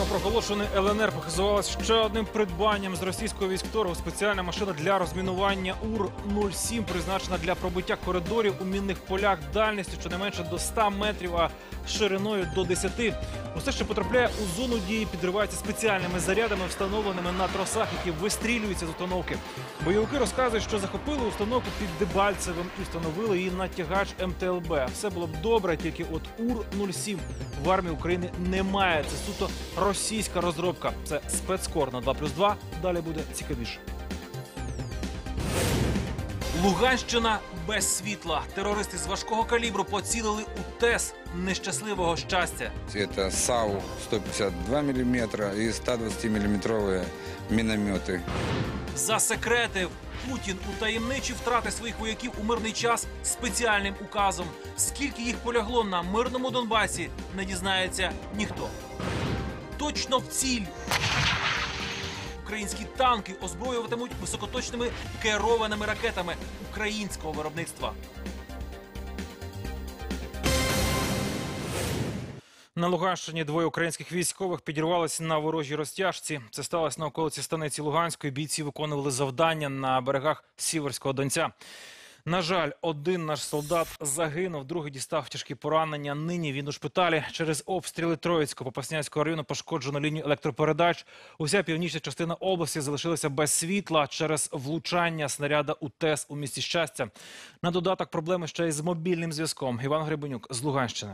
Самопроголошений ЛНР похизувалась ще одним придбанням з російського військторгу. Спеціальна машина для розмінування УР-07 призначена для пробиття коридорів у мінних полях дальністю щонайменше до 100 метрів, а шириною до 10. Усе, що потрапляє у зону дії, підривається спеціальними зарядами, встановленими на тросах, які вистрілюються з установки. Бойовики розказують, що захопили установку під Дебальцевим і встановили її на тягач МТЛБ. Все було б добре, тільки от УР-07 в армії України немає. Це суто російська розробка. Це спецкор на 2+2. Далі буде цікавіше. Луганщина без світла. Терористи з важкого калібру поцілили у ТЕС нещасливого щастя. Це САУ 152 мм і 120 мм міномети. Засекретив. Путін утаємничив втрати своїх вояків у мирний час спеціальним указом. Скільки їх полягло на мирному Донбасі, не дізнається ніхто. Точно в ціль. Українські танки озброюватимуть високоточними керованими ракетами українського виробництва. На Луганщині двоє українських військових підірвалися на ворожій розтяжці. Це сталося на околиці станиці Луганської. Бійці виконували завдання на берегах Сіверського Донця. На жаль, один наш солдат загинув, другий дістав тяжкі поранення. Нині він у шпиталі. Через обстріли Троїцько-Попаснянського району пошкоджено лінію електропередач. Уся північна частина області залишилася без світла через влучання снаряда у ТЕС у місті Щастя. На додаток проблеми ще й з мобільним зв'язком. Іван Гребенюк з Луганщини.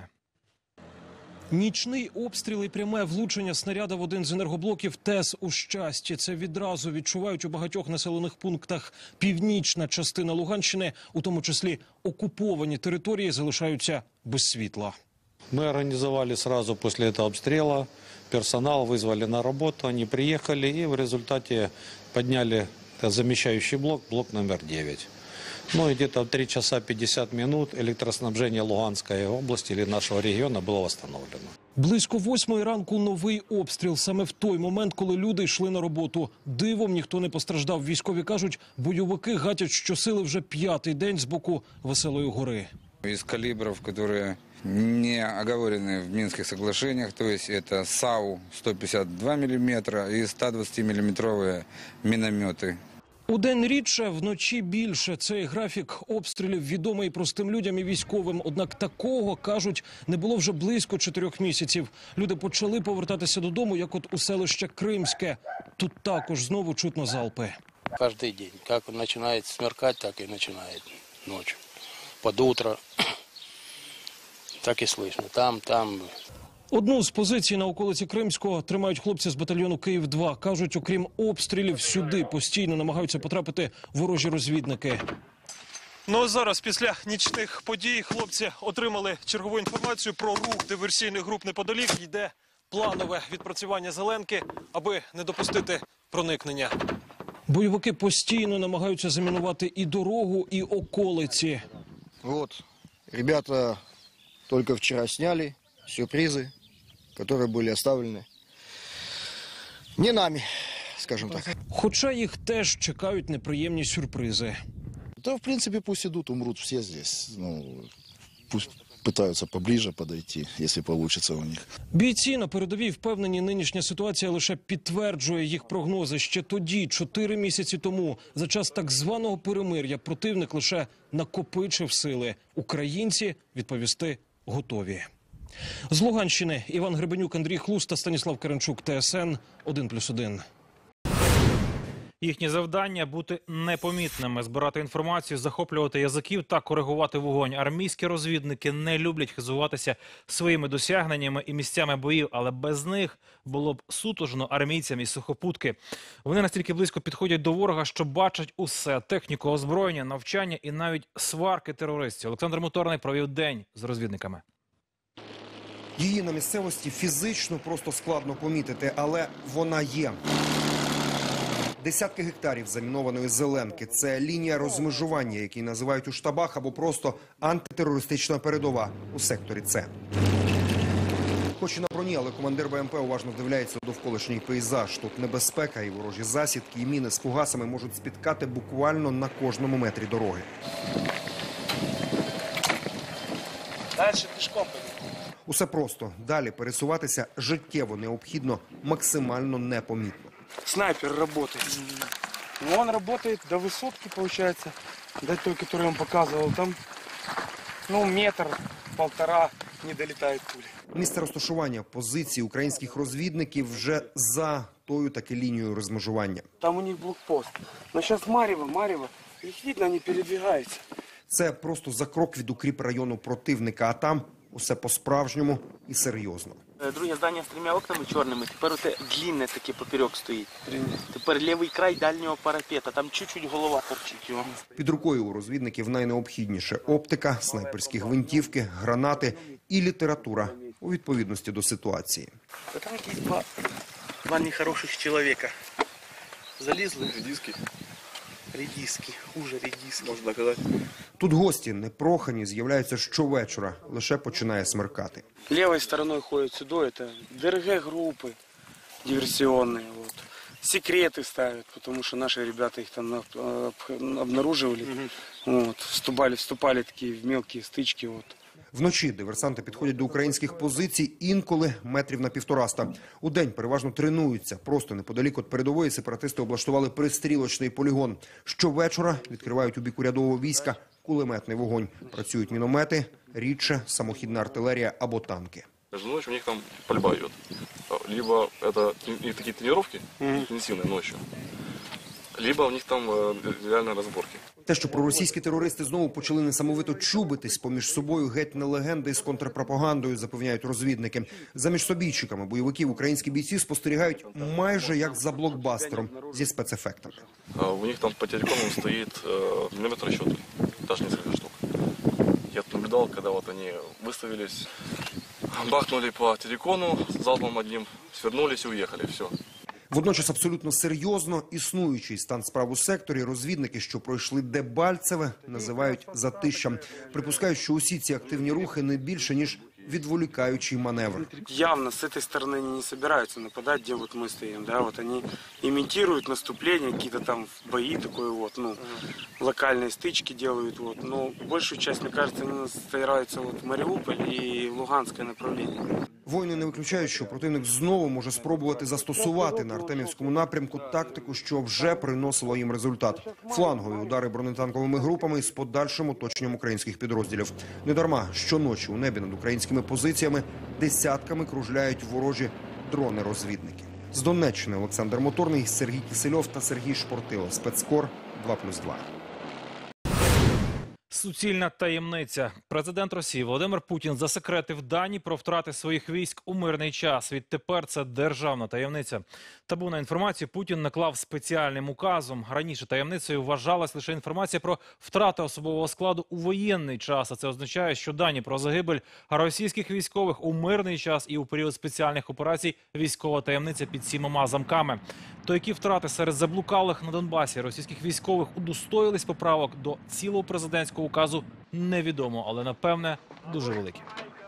Нічний обстріл і пряме влучення снаряда в один з енергоблоків ТЕС у Щасті. Це відразу відчувають у багатьох населених пунктах. Північна частина Луганщини, у тому числі окуповані території, залишаються без світла. Мы организовали сразу после этого обстрела персонал, вызвали на работу, они приехали и в результате подняли замещающий блок, блок номер 9. Ну и где-то в 3 часа 50 минут электроснабжение Луганской области или нашего региона было восстановлено. Близько 8 ранку новий обстріл. Саме в той момент, коли люди йшли на роботу. Дивом ніхто не постраждав. Військові кажуть, бойовики гатять щосили вже 5-й день з боку Веселої гори. Из калибров, которые не оговорены в Минских соглашениях, то есть это САУ 152 мм и 120 мм минометы. Удень рідше, вночі більше. Цей графік обстрілів відомий простим людям і військовим. Однак такого, кажуть, не було вже близько 4 місяців. Люди почали повертатися додому, як от у селище Кримське. Тут також знову чутно залпи. Каждый день. Как начинает смеркать, так и начинает ночью. Под утро. Так и слышно. Там. Одну з позицій на околиці Кримського тримають хлопці з батальйону «Київ-2». Кажуть, окрім обстрілів, сюди постійно намагаються потрапити ворожі розвідники. Ну зараз, після нічних подій, хлопці отримали чергову інформацію про рух диверсійних груп неподалік. Йде планове відпрацювання зеленки, аби не допустити проникнення. Бойовики постійно намагаються замінувати і дорогу, і околиці. Вот, ребята только вчера сняли сюрпризы, которые были оставлены не нами, скажем так. Хоча їх теж чекають неприємні сюрпризи. Да, в принципе, пусть идут, умрут все здесь. Ну, пусть пытаются поближе подойти, если получится у них. Бійці на передовій впевнені, нинішня ситуація лише підтверджує їх прогнози. Ще тоді, 4 місяці тому, за час так званого перемир'я, противник лише накопичив сили. Українці відповісти готові. З Луганщини Іван Гребенюк, Андрій Хлуста, Станіслав Керенчук, ТСН 1+1. Їхнє завдання – бути непомітними, збирати інформацію, захоплювати язиків та коригувати вогонь. Армійські розвідники не люблять хизуватися своїми досягненнями і місцями боїв, але без них було б сутужно армійцям і сухопутки. Вони настільки близько підходять до ворога, що бачать усе – техніку, озброєння, навчання і навіть сварки терористів. Олександр Моторний провів день з розвідниками. Її на місцевості фізично просто складно помітити, але вона є. Десятки гектарів замінованої зеленки – це лінія розмежування, які називають у штабах, або просто антитерористична передова у секторі С. Хоч і на броні, але командир БМП уважно вдивляється у довколишній пейзаж. Тут небезпека і ворожі засідки, і міни з фугасами можуть спіткати буквально на кожному метрі дороги. Дальше пішком. Усе просто. Далі пересуватися життєво необхідно, максимально непомітно. Снайпер работает. Но он работает до высотки, получается, до той, которую он показывал. Там, метр-полтора не долетает пули. Місце розташування позицій українських розвідників вже за тою таки лінією розмежування. Там у них блокпост. Но сейчас Марьево, их видно, они передвигаются. Це просто за крок від укріпрайону противника, а там усе по-справжньому і серйозно. Друге здання з 3 окнами чорними, тепер оте длинне таке поперек стоїть. Тепер лівий край дальнього парапета, там чуть-чуть голова торчить його. Під рукою у розвідників найнеобхідніше – оптика, снайперські гвинтівки, гранати і література у відповідності до ситуації. Там якісь два нехороших чоловіка. Залізли. Редиски, хуже редиски. Можна казати. Тут гості непрохані з'являються щовечора, лише починає смеркати. Левой стороной ходят сюда, это ДРГ-группы диверсионные. Вот. Секреты ставят, потому что наши ребята их там обнаруживали. Вот. Вступали такие в мелкие стычки. Вот. Вночі диверсанти підходять до українських позицій інколи метрів на 150. Удень переважно тренуються. Просто неподалік від передової сепаратисти облаштували пристрілочний полігон. Щовечора відкривають у бік урядового війська кулеметний вогонь. Працюють міномети, рідше самохідна артилерія або танки. Между ночью у них там пальба идет. Либо это их такие тренировки интенсивные ночью, либо у них там реально разборки. Те, що проросійські терористи знову почали несамовито чубитись поміж собою, геть не легенди з контрпропагандою, запевняють розвідники. За міжсобійчиками бойовиків українські бійці спостерігають майже як за блокбастером зі спецефектами. У них там по телекому стоит минометросчет, даже несколько штук. Я наблюдал, когда вот они выставились, бахнули по телекону залпом одним, свернулись и уехали, все. Водночас абсолютно серйозно існуючий стан справ у секторі розвідники, що пройшли Дебальцеве, називають затищем. Припускають, що усі ці активні рухи не більше, ніж відволікаючий маневр. Явно с этой стороны они не собираются нападать, где вот мы стоим. Да? Вот они имитируют наступление, какие-то там бои, такое вот, локальные стычки делают. Вот. Но большую часть, мне кажется, они стараются вот в Мариуполь и в Луганское направление. Воїни не виключають, що противник знову може спробувати застосувати на Артемівському напрямку тактику, що вже приносила їм результат. Флангові удари бронетанковими групами з подальшим оточенням українських підрозділів. Недарма щоночі у небі над українськими позиціями десятками кружляють ворожі дрони-розвідники. З Донеччини Олександр Моторний, Сергій Кисельов та Сергій Шпортило. Спецкор 2+2. Суцільна таємниця. Президент Росії Володимир Путін засекретив дані про втрати своїх військ у мирний час. Відтепер це державна таємниця. Табу на інформацію Путін наклав спеціальним указом. Раніше таємницею вважалась лише інформація про втрати особового складу у воєнний час. А це означає, що дані про загибель російських військових у мирний час і у період спеціальних операцій військова таємниця під 7 замками. То які втрати серед заблукалих на Донбасі російських військових удостоїлись поправок до цілого президентського указу, невідомо, але, напевне, дуже великі.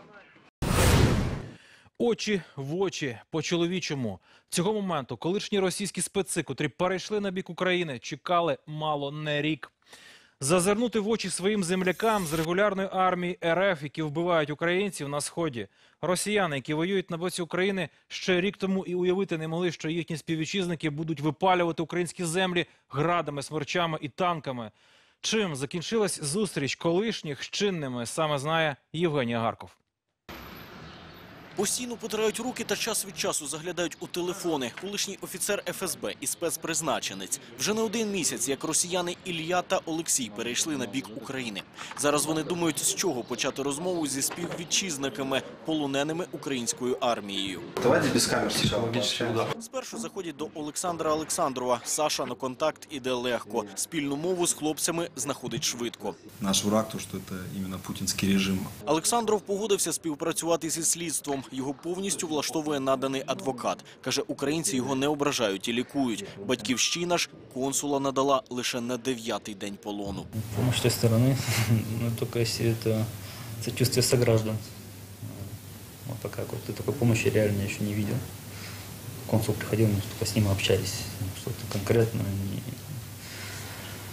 Очі в очі, по-чоловічому. Цього моменту колишні російські специ, котрі перейшли на бік України, чекали мало не рік. Зазирнути в очі своїм землякам з регулярної армії РФ, які вбивають українців на Сході. Росіяни, які воюють на боці України, ще рік тому і уявити не могли, що їхні співвітчизники будуть випалювати українські землі градами, смерчами і танками. Чим закінчилась зустріч колишніх з чинними, саме знає Євгеній Агарков. Постійно потирають руки та час від часу заглядають у телефони. Колишній офіцер ФСБ і спецпризначенець. Вже не один місяць, як росіяни Ілля та Олексій перейшли на бік України. Зараз вони думають, з чого почати розмову зі співвітчизниками, полоненими українською армією. Давайте без камер спочатку. Спершу заходять до Олександра Олександрова. Саша на контакт іде легко. Спільну мову з хлопцями знаходить швидко. Наш враг, то, що це іменно путінський режим. Олександров погодився співпрацювати зі слідством. Його повністю влаштовує наданий адвокат. Каже, українці його не ображають і лікують. Батьківщина ж консула надала лише на 9-й день полону. Помощь з тієї сторони, тільки якщо це чувство сограждан. Вот пока такой помощи реально еще не видел. Консул приходил, мы только с ним общались. Что-то конкретно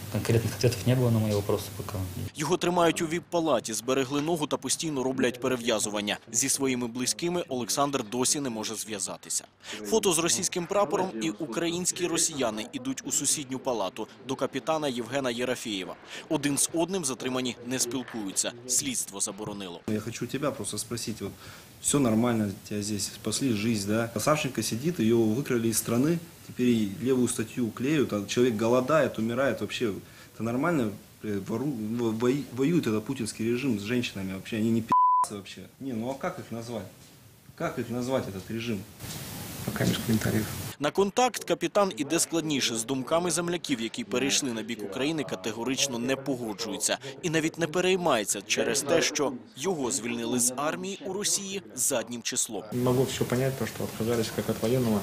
конкретных ответов не было на мои вопросы пока. Його тримають у ВІП-палаті, зберегли ногу та постійно роблять перев'язування. Зі своїми близькими Олександр досі не може зв'язатися. Фото з російським прапором і українські росіяни ідуть у сусідню палату до капітана Євгена Єрофєєва. Один з одним затримані не спілкуються. Слідство заборонило. Я хочу тебя просто спросить, вот все нормально, тебя здесь спасли жизнь, да? Савченко сидит, ее выкрали из страны, теперь ей левую статью клеют, а человек голодает, умирает, вообще, это нормально? Воюет это путинский режим с женщинами вообще, они не пи***цы вообще. Не, ну а как их назвать? Как их назвать, этот режим? Пока без комментариев. На контакт капітан іде складніше. З думками земляків, які перейшли на бік України, категорично не погоджується. І навіть не переймається через те, що його звільнили з армії у Росії заднім числом. Не могу все понять, то, что отказались как от военного.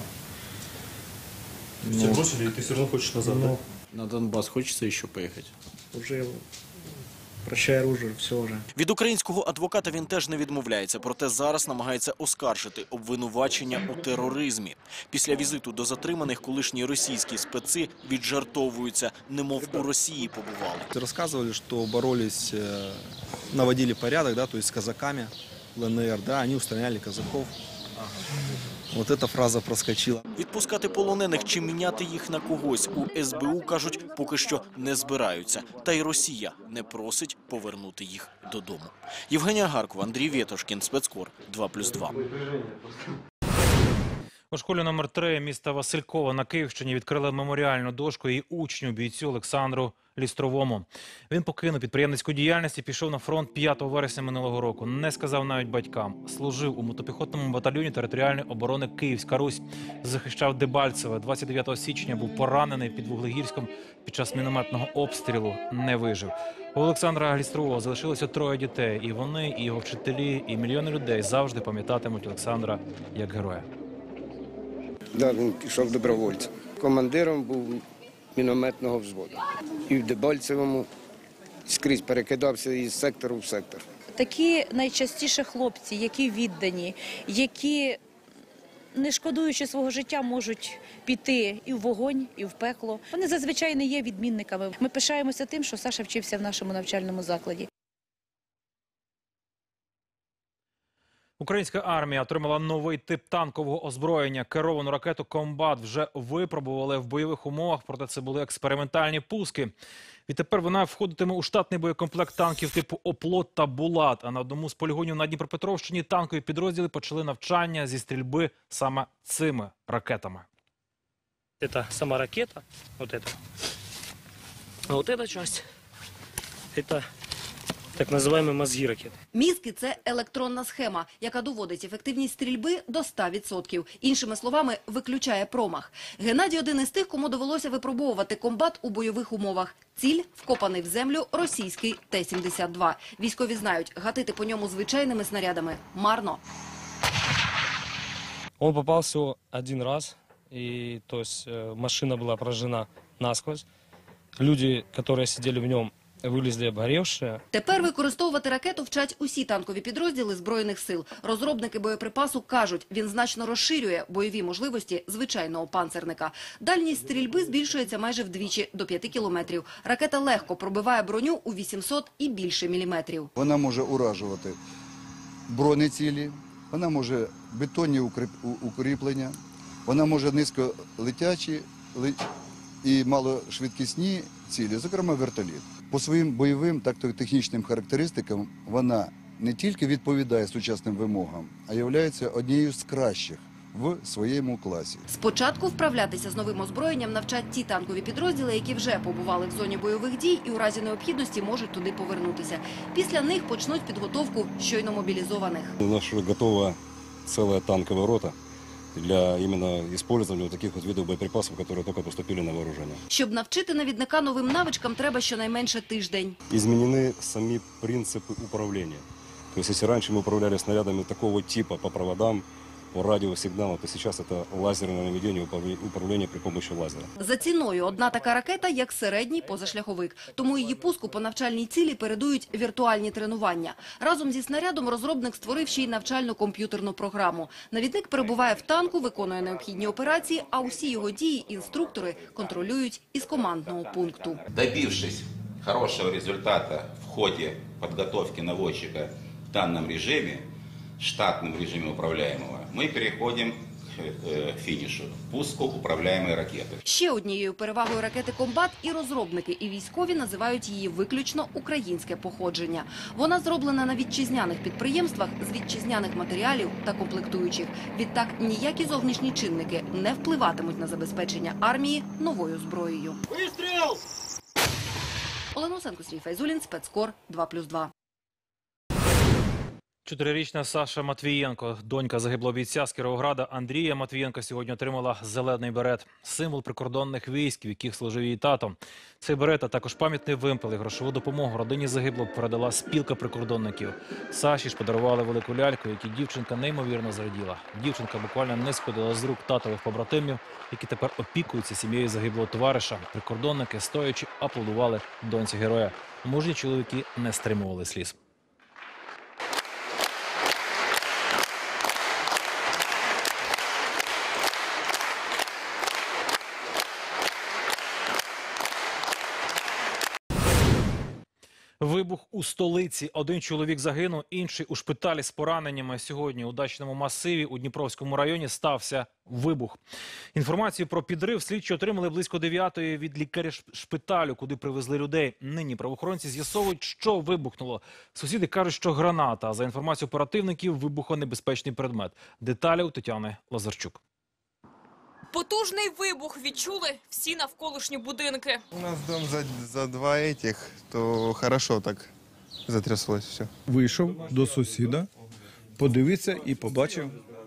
Все бросили, и ты все равно хочешь назад, да? На Донбас хочеться ще поїхати? Уже прощай оружие, все уже. Від українського адвоката він теж не відмовляється, проте зараз намагається оскаржити обвинувачення у тероризмі. Після візиту до затриманих колишні російські специ віджартовуються, немов у Росії побували. Рассказывали, что боролись, наводили порядок, да, то есть с казаками в ЛНР, да, они устраняли казаков. Вот эта фраза проскочила. Відпускати полонених чи міняти їх на когось у СБУ, кажуть, поки що не збираються. Та й Росія не просить повернути їх додому. Євгенія Гаркова, Андрій Вєтошкін, Спецкор 2+2. У школі номер 3 міста Василькова на Київщині відкрили меморіальну дошку її учню, бійцю Олександру Лістровому. Він покинув підприємницьку діяльність і пішов на фронт 5 вересня минулого року. Не сказав навіть батькам. Служив у мотопіхотному батальйоні територіальної оборони Київська Русь. Захищав Дебальцеве. 29 січня був поранений під Вуглегірськом під час мінометного обстрілу. Не вижив. У Олександра Лістрового залишилося 3 дітей. І вони, і його вчителі, і мільйони людей завжди пам'ятатимуть Олександра як героя. Да, він пішов добровольцем. Командиром був мінометного взводу. І в Дебальцевому скрізь перекидався із сектору в сектор. Такі найчастіше хлопці, які віддані, які, не шкодуючи свого життя, можуть піти і в вогонь, і в пекло. Вони зазвичай не є відмінниками. Ми пишаємося тим, що Саша вчився в нашому навчальному закладі. Українська армія отримала новий тип танкового озброєння. Керовану ракету «Комбат» вже випробували в бойових умовах, проте це були експериментальні пуски. Відтепер вона входитиме у штатний боєкомплект танків типу «Оплот» та «Булат». А на одному з полігонів на Дніпропетровщині танкові підрозділи почали навчання зі стрільби саме цими ракетами. Это сама ракета, вот это. А вот эта часть, это так називаємо мозги ракети. Мізки – це електронна схема, яка доводить ефективність стрільби до 100%. Іншими словами, виключає промах. Геннадій – один із тих, кому довелося випробовувати «Комбат» у бойових умовах. Ціль – вкопаний в землю російський Т-72. Військові знають, гатити по ньому звичайними снарядами – марно. Он попал всего один раз, и то есть машина была поражена насквозь. Люди, которые сидели в нем, вилізли обгорівши. Тепер використовувати ракету вчать усі танкові підрозділи Збройних сил. Розробники боєприпасу кажуть, він значно розширює бойові можливості звичайного панцерника. Дальність стрільби збільшується майже вдвічі, до 5 кілометрів. Ракета легко пробиває броню у 800 і більше міліметрів. Вона може уражувати бронецілі, вона може бетонні укріплення, вона може низьколетячі і малошвидкісні цілі, зокрема вертоліт. По своїм бойовим тактико-технічним характеристикам вона не тільки відповідає сучасним вимогам, а є однією з кращих в своєму класі. Спочатку вправлятися з новим озброєнням навчать ті танкові підрозділи, які вже побували в зоні бойових дій і у разі необхідності можуть туди повернутися. Після них почнуть підготовку щойно мобілізованих. У нас вже готова ціла танкова рота для именно использования таких вот видов боеприпасов, которые только поступили на вооружение. Щоб навчити навідника новим навичкам, треба щонайменше тиждень. Изменены сами принципы управления. То есть, если раньше мы управляли снарядами такого типа по проводам, по радиосигналу, то сейчас это лазерное наведение, управление при помощи лазера. За ціною одна така ракета, як середній позашляховик. Тому її пуску по навчальній цілі передують віртуальні тренування. Разом зі снарядом розробник створив ще й навчально-комп'ютерну програму. Навідник перебуває в танку, виконує необхідні операції, а усі його дії інструктори контролюють із командного пункту. Добившись хорошего результата в ходе подготовки наводчика в данном режиме, штатном режиме управляемого, мы переходим к финишу – пуску управляемой ракети. Ще однією перевагою ракети «Комбат» і розробники, і військові називають її виключно українське походження. Вона зроблена на вітчизняних підприємствах з вітчизняних матеріалів та комплектуючих. Відтак ніякі зовнішні чинники не впливатимуть на забезпечення армії новою зброєю. Вистріл! Олена Осенко, Сергій Файзулін, Спецкор 2+2. 4-річна Саша Матвієнко, донька загиблого бійця з Кіровограда Андрія Матвієнка, сьогодні отримала зелений берет – символ прикордонних військ, в яких служив її тато. Цей берет, а також пам'ятний вимпел і грошову допомогу родині загиблого передала спілка прикордонників. Саші ж подарували велику ляльку, якій дівчинка неймовірно зраділа. Дівчинка буквально не сходила з рук татових побратимів, які тепер опікуються сім'єю загиблого товариша. Прикордонники, стоячи, аплодували доньці героя. Мужні чоловіки не стримували сліз. Вибух у столиці. Один чоловік загинув, інший у шпиталі з пораненнями. Сьогодні у Дачному масиві у Дніпровському районі стався вибух. Інформацію про підрив слідчі отримали близько 9-ї від лікаря шпиталю, куди привезли людей. Нині правоохоронці з'ясовують, що вибухнуло. Сусіди кажуть, що граната, а за інформацією оперативників – вибухонебезпечний предмет. Деталі у Тетяни Лазарчук. Потужний вибух відчули всі навколишні будинки. У нас дом за два этих, то хорошо так затряслось все. Вийшов до сусіда, подивився і побачив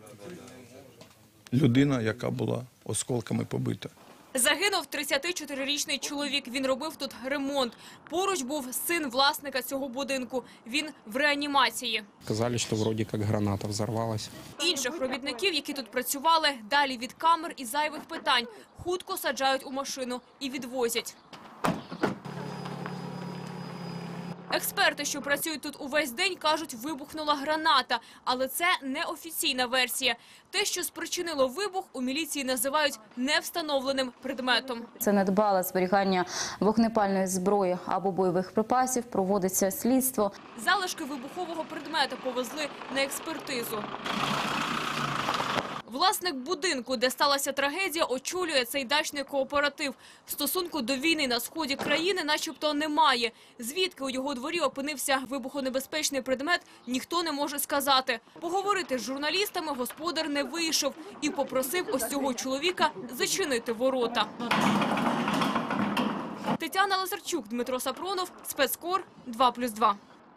людину, яка була осколками побита. Загинув 34-річний чоловік. Він робив тут ремонт. Поруч був син власника цього будинку. Він в реанімації. Казали, що вроді як граната взорвалась. Інших робітників, які тут працювали, далі від камер і зайвих питань, хутко саджають у машину і відвозять. Експерти, що працюють тут увесь день, кажуть, вибухнула граната. Але це не офіційна версія. Те, що спричинило вибух, у міліції називають невстановленим предметом. Це недбале зберігання вогнепальної зброї або бойових припасів, проводиться слідство. Залишки вибухового предмета повезли на експертизу. Власник будинку, де сталася трагедія, очолює цей дачний кооператив. Стосунку до війни на сході країни начебто немає. Звідки у його дворі опинився вибухонебезпечний предмет, ніхто не може сказати. Поговорити з журналістами господар не вийшов і попросив ось цього чоловіка зачинити ворота. Тетяна Лазарчук, Дмитро Сапронов, Спецкор 2+2.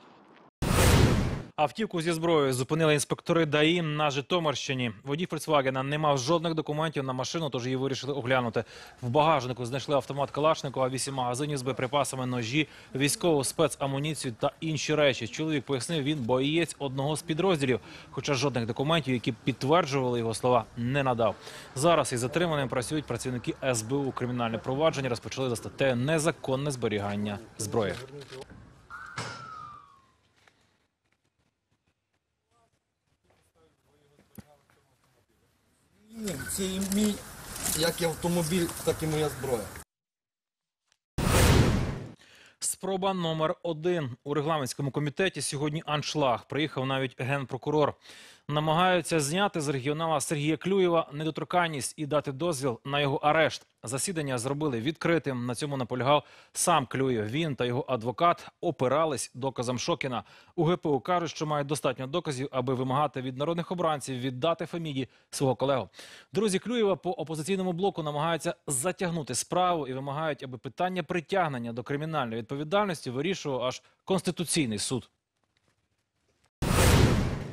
Автівку зі зброєю зупинили інспектори ДАІ на Житомирщині. Водій «Фольксвагена» не мав жодних документів на машину, тож її вирішили оглянути. В багажнику знайшли автомат Калашникова, 8 магазинів з боєприпасами, ножі, військову спецамуніцію та інші речі. Чоловік пояснив, він боєць одного з підрозділів, хоча жодних документів, які підтверджували його слова, не надав. Зараз із затриманим працюють працівники СБУ. Кримінальне провадження розпочали за статтею «Незаконне зберігання зброї». Це і мій, як і автомобіль, так і моя зброя. Спроба номер 1. У регламентському комітеті сьогодні аншлаг. Приїхав навіть генпрокурор. Намагаються зняти з регіонала Сергія Клюєва недоторканність і дати дозвіл на його арешт. Засідання зробили відкритим. На цьому наполягав сам Клюєв. Він та його адвокат опирались доказам Шокіна. У ГПУ кажуть, що мають достатньо доказів, аби вимагати від народних обранців віддати Феміді свого колегу. Друзі Клюєва по опозиційному блоку намагаються затягнути справу і вимагають, аби питання притягнення до кримінальної відповідальності вирішував аж Конституційний суд.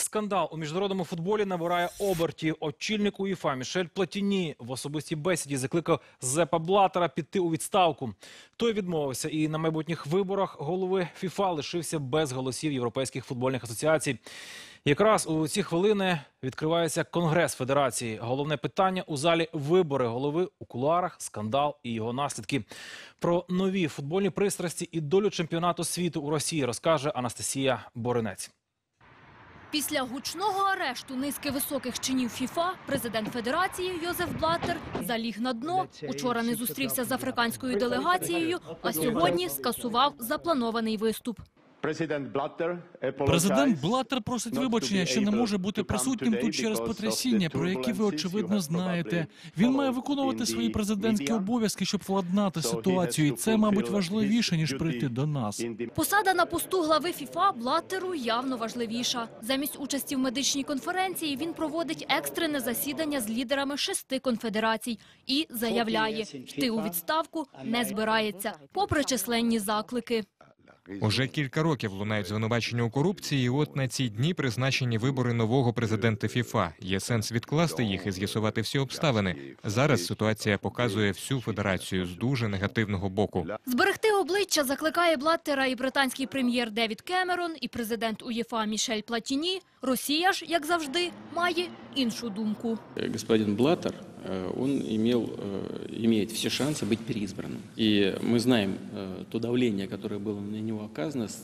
Скандал у міжнародному футболі набирає обертів. Очільник УЄФА Мішель Платіні в особистій бесіді закликав Зепа Блаттера піти у відставку. Той відмовився і на майбутніх виборах голови ФІФА лишився без голосів європейських футбольних асоціацій. Якраз у ці хвилини відкривається Конгрес Федерації. Головне питання у залі – вибори голови, у кулуарах – скандал і його наслідки. Про нові футбольні пристрасті і долю чемпіонату світу у Росії розкаже Анастасія Боринець. Після гучного арешту низки високих чинів ФІФА президент Федерації Йозеф Блаттер заліг на дно. Учора не зустрівся з африканською делегацією, а сьогодні скасував запланований виступ. Президент Блаттер просить вибачення, що не може бути присутнім тут через потрясіння, про які ви, очевидно, знаєте. Він має виконувати свої президентські обов'язки, щоб владнати ситуацію, і це, мабуть, важливіше, ніж прийти до нас. Посада на посту глави ФІФА Блаттеру явно важливіша. Замість участі в медичній конференції він проводить екстрене засідання з лідерами 6 конфедерацій і заявляє, йти у відставку не збирається, попри численні заклики. Уже кілька років лунають звинувачення у корупції, і от на ці дні призначені вибори нового президента ФІФА. Є сенс відкласти їх і з'ясувати всі обставини. Зараз ситуація показує всю федерацію з дуже негативного боку. Зберегти обличчя закликає Блаттера і британський прем'єр Девід Кемерон, і президент УЄФА Мішель Платіні. Росія ж, як завжди, має іншу думку. Господин Блаттер, он имеет все шансы быть переизбранным. И мы знаем то давление, которое было на него оказано с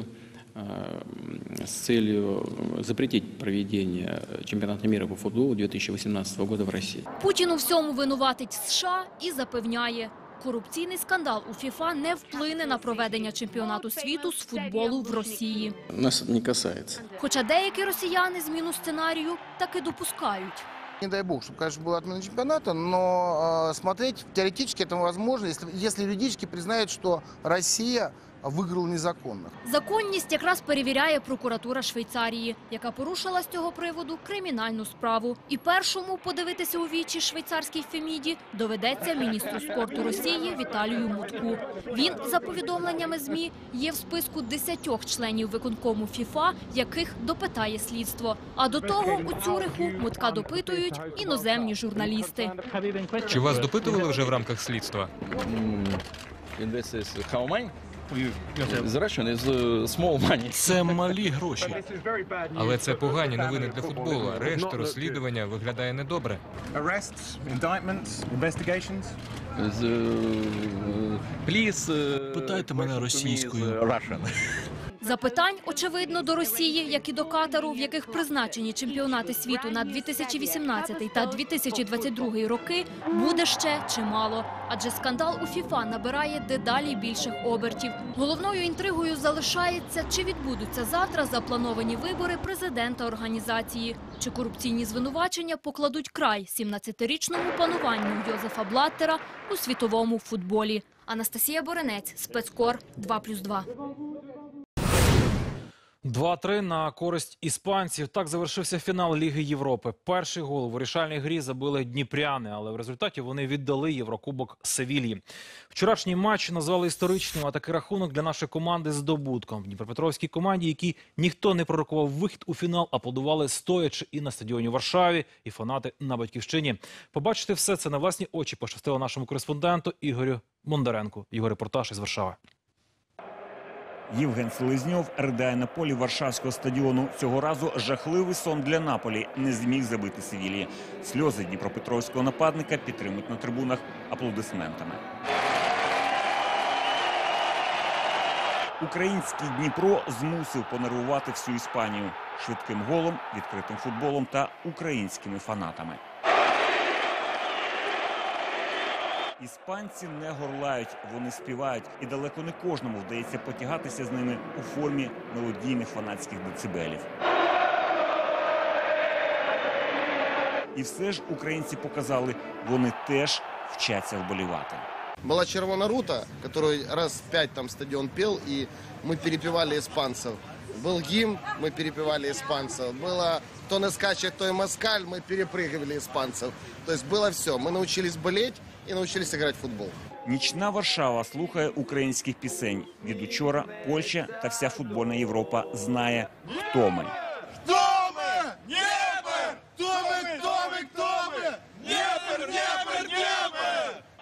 целью запретить проведение чемпионата мира по футболу 2018 года в России. Путін у всьому винуватить США і запевняє, корупційний скандал у ФІФА не вплине на проведення чемпіонату світу з футболу в Росії. Нас это не касается. Хоча деякі росіяни зміну сценарію таки допускають. Не дай бог, чтобы, конечно, была отмена чемпионата, но смотреть теоретически это возможно, если юридически признают, что Россия выиграла незаконно. Законність якраз перевіряє прокуратура Швейцарії, яка порушила з цього приводу кримінальну справу. І першому подивитися у вічі швейцарській Феміді доведеться міністру спорту Росії Віталію Мутку. Він, за повідомленнями ЗМІ, є в списку 10 членів виконкому ФІФА, яких допитає слідство. А до того у Цюриху Мутка допитують іноземні журналісти. Чи вас допитували вже в рамках слідства? Це малі гроші. Але це погані новини для футболу. Решта розслідування виглядає недобре. Питайте мене російською. Запитань, очевидно, до Росії, як і до Катару, в яких призначені чемпіонати світу на 2018 та 2022 роки, буде ще чимало. Адже скандал у ФІФА набирає дедалі більших обертів. Головною інтригою залишається, чи відбудуться завтра заплановані вибори президента організації. Чи корупційні звинувачення покладуть край 17-річному пануванню Йозефа Блаттера у світовому футболі. Анастасія Боринець, Спецкор 2+2. 2-3 на користь іспанців. Так завершився фінал Ліги Європи. Перший гол у вирішальній грі забили дніпряни, але в результаті вони віддали Єврокубок Севільї. Вчорашній матч назвали історичним, а такий рахунок для нашої команди здобутком. Дніпропетровській команді, якій ніхто не пророкував вихід у фінал, аплодували стоячи і на стадіоні у Варшаві, і фанати на Батьківщині. Побачити все це на власні очі пощастило нашому кореспонденту Ігорю Бондаренку. Його репортаж із Варшави. Євген Селезньов ридає на полі Варшавського стадіону. Цього разу жахливий сон для Наполі. Не зміг забити Севільї. Сльози дніпропетровського нападника підтримують на трибунах аплодисментами. Український Дніпро змусив понервувати всю Іспанію. Швидким голом, відкритим футболом та українськими фанатами. Іспанці не горлають, вони співають. І далеко не кожному вдається потягатися з ними у формі мелодійних фанатських децибелів. І все ж українці показали, вони теж вчаться вболівати. Была червона рута, которую раз 5 там стадион пел, и мы перепевали испанцев. Был гимн, мы перепевали испанцев. Было «Кто не скачет, то и москаль», мы перепрыгивали испанцев. То есть было все. Мы научились болеть и научились играть в футбол. Нічна Варшава слухає українських пісень. Від учора Польща та вся футбольна Європа знає, хто ми. Хто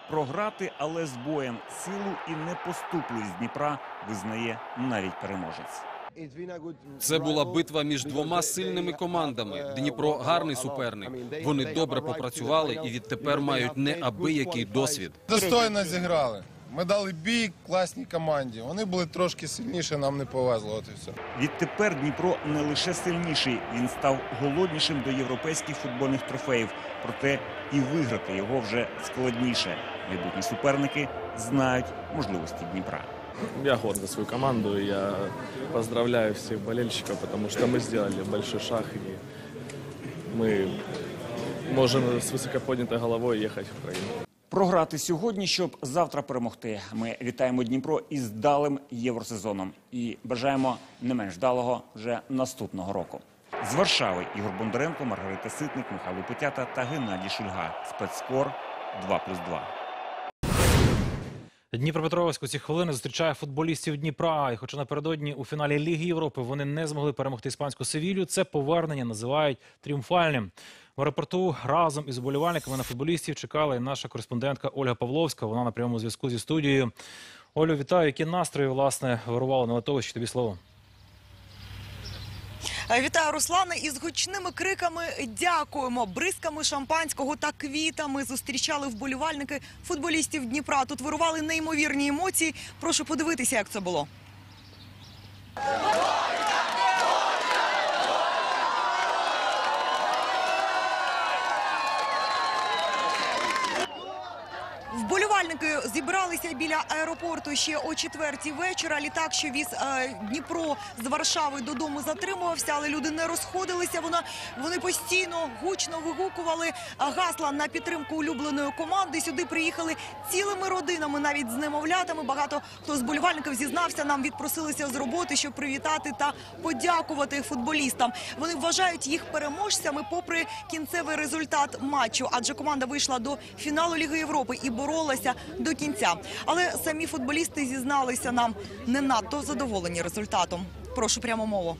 Програти, але з боєм. Силу і непоступливість Дніпра визнає навіть переможець. Це була битва між двома сильними командами. Дніпро – гарний суперник. Вони добре попрацювали і відтепер мають неабиякий досвід. Достойно зіграли. Ми дали бій класній команді. Вони були трошки сильніші, нам не повезло. От і все. Відтепер Дніпро не лише сильніший, він став голоднішим до європейських футбольних трофеїв. Проте і виграти його вже складніше. Майбутні суперники знають можливості Дніпра. Я горд за свою команду, я поздравляю всех болельщиков, потому что мы сделали большой шаг, и мы можем с высоко поднятой головой ехать в Украину. Програти сьогодні, щоб завтра перемогти. Ми вітаємо Дніпро із вдалим євросезоном і бажаємо не менш вдалого вже наступного року. З Варшави Ігор Бондаренко, Маргарита Ситник, Михайло Петята та Геннадій Шульга. Спецскор 2+2. Дніпропетровськ у ці хвилини зустрічає футболістів Дніпра. І хоча напередодні у фіналі Ліги Європи вони не змогли перемогти іспанську Севілью, це повернення називають тріумфальним. В аеропорту разом із вболівальниками на футболістів чекала і наша кореспондентка Ольга Павловська. Вона на прямому зв'язку зі студією. Олю, вітаю. Які настрої, власне, вирували на литовищі? Тобі слово. Вітаю, Руслане. Із гучними криками «Дякуємо!», бризками шампанського та квітами зустрічали вболівальники футболістів Дніпра. Тут вирували неймовірні емоції. Прошу подивитися, як це було. Вболівальники зібралися біля аеропорту ще о 4-й вечора. Літак, що віз Дніпро з Варшави додому, затримувався, але люди не розходилися. Вони постійно гучно вигукували гасла на підтримку улюбленої команди. Сюди приїхали цілими родинами, навіть з немовлятами. Багато хто з вболівальників зізнався, нам відпросилися з роботи, щоб привітати та подякувати футболістам. Вони вважають їх переможцями попри кінцевий результат матчу, адже команда вийшла до фіналу Ліги Європи і боролася до кінця. Але самі футболісти зізналися нам не надто задоволені результатом. Прошу прямо мову.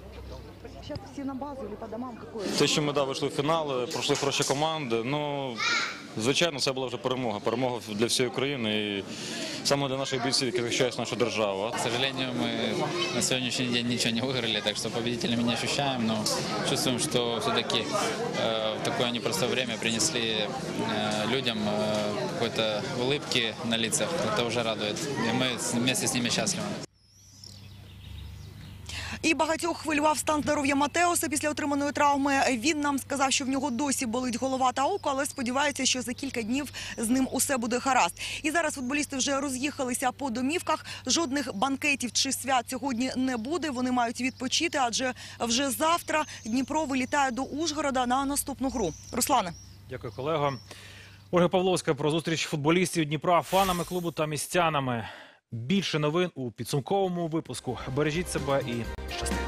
Те, що ми вийшли в фінал, пройшли хороші команди. Ну, звичайно, це була вже перемога. Перемога для всієї України і саме для наших бійців, які захищають нашу державу. К сожалению, мы на сегодняшний день ничего не выиграли, так что победителями не ощущаем, но чувствуем, что все-таки в такое непростое время принесли людям какой-то улыбки на лицах. Это уже радует. И мы вместе с ними счастливы. І багатьох хвилював стан здоров'я Матеуса після отриманої травми. Він нам сказав, що в нього досі болить голова та око, але сподівається, що за кілька днів з ним усе буде гаразд. І зараз футболісти вже роз'їхалися по домівках. Жодних банкетів чи свят сьогодні не буде. Вони мають відпочити, адже вже завтра Дніпро вилітає до Ужгорода на наступну гру. Руслане. Дякую, колего. Ольга Павловська про зустріч футболістів Дніпра фанами клубу та містянами. Більше новин у підсумковому випуску. Бережіть себе і щастя.